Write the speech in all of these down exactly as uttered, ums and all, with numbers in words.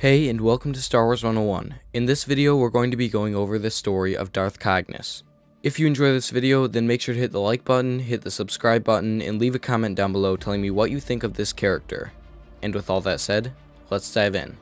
Hey, and welcome to Star Wars one oh one. In this video, we're going to be going over the story of Darth Cagnus. If you enjoy this video, then make sure to hit the like button, hit the subscribe button, and leave a comment down below telling me what you think of this character. And with all that said, let's dive in.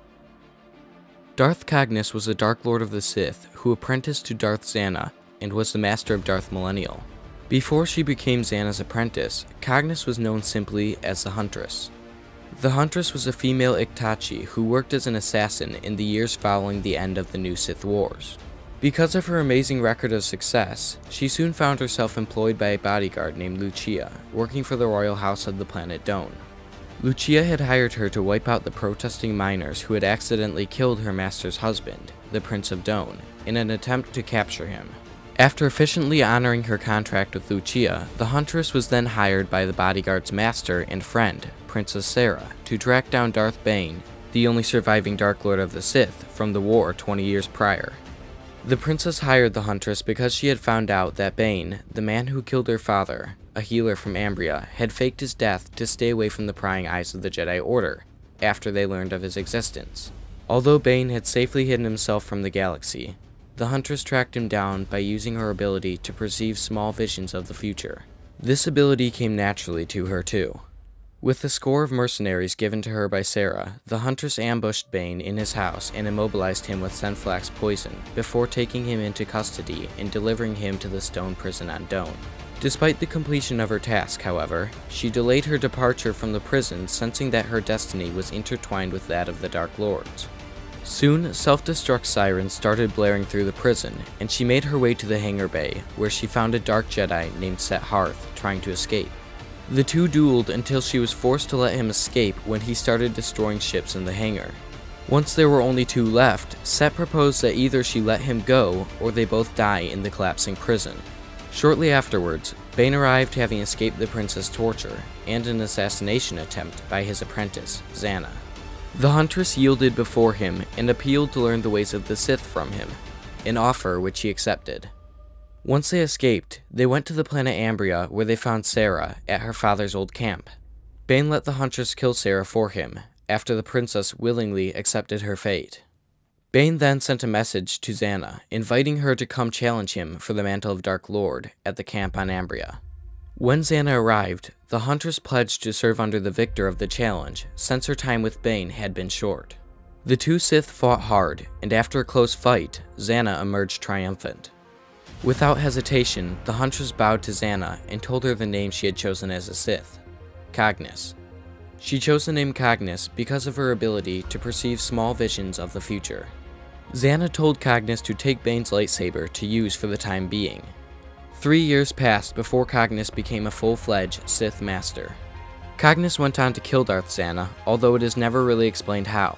Darth Cagnus was a Dark Lord of the Sith who apprenticed to Darth Zannah and was the master of Darth Millennial. Before she became Zannah's apprentice, Cagnus was known simply as the Huntress. The Huntress was a female Iktachi who worked as an assassin in the years following the end of the New Sith Wars. Because of her amazing record of success, she soon found herself employed by a bodyguard named Lucia, working for the royal house of the planet Done. Lucia had hired her to wipe out the protesting miners who had accidentally killed her master's husband, the Prince of Done, in an attempt to capture him. After efficiently honoring her contract with Lucia, the Huntress was then hired by the bodyguard's master and friend, Princess Sera, to track down Darth Bane, the only surviving Dark Lord of the Sith, from the war twenty years prior. The princess hired the Huntress because she had found out that Bane, the man who killed her father, a healer from Ambria, had faked his death to stay away from the prying eyes of the Jedi Order, after they learned of his existence. Although Bane had safely hidden himself from the galaxy, the Huntress tracked him down by using her ability to perceive small visions of the future. This ability came naturally to her too. With a score of mercenaries given to her by Sera, the Huntress ambushed Bane in his house and immobilized him with Senflax poison, before taking him into custody and delivering him to the stone prison on Done. Despite the completion of her task, however, she delayed her departure from the prison, sensing that her destiny was intertwined with that of the Dark Lords. Soon, self-destruct sirens started blaring through the prison, and she made her way to the hangar bay, where she found a Dark Jedi named Set Hearth trying to escape. The two dueled until she was forced to let him escape when he started destroying ships in the hangar. Once there were only two left, Set proposed that either she let him go, or they both die in the collapsing prison. Shortly afterwards, Bane arrived, having escaped the princess' torture, and an assassination attempt by his apprentice, Zannah. The Huntress yielded before him and appealed to learn the ways of the Sith from him, an offer which he accepted. Once they escaped, they went to the planet Ambria, where they found Sera at her father's old camp. Bane let the Huntress kill Sera for him, after the princess willingly accepted her fate. Bane then sent a message to Zannah, inviting her to come challenge him for the mantle of Dark Lord at the camp on Ambria. When Zannah arrived, the Huntress pledged to serve under the victor of the challenge, since her time with Bane had been short. The two Sith fought hard, and after a close fight, Zannah emerged triumphant. Without hesitation, the Huntress bowed to Zannah and told her the name she had chosen as a Sith, Cagnus. She chose the name Cagnus because of her ability to perceive small visions of the future. Zannah told Cagnus to take Bane's lightsaber to use for the time being. Three years passed before Cagnus became a full-fledged Sith Master. Cagnus went on to kill Darth Zannah, although it is never really explained how.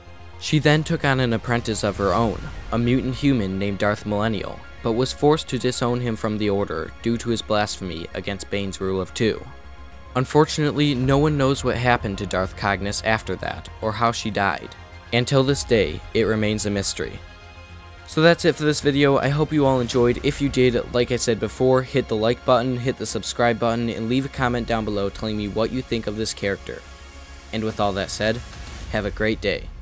She then took on an apprentice of her own, a mutant human named Darth Millennial, but was forced to disown him from the Order due to his blasphemy against Bane's rule of two. Unfortunately, no one knows what happened to Darth Cagnus after that, or how she died. Until this day, it remains a mystery. So that's it for this video. I hope you all enjoyed. If you did, like I said before, hit the like button, hit the subscribe button, and leave a comment down below telling me what you think of this character. And with all that said, have a great day.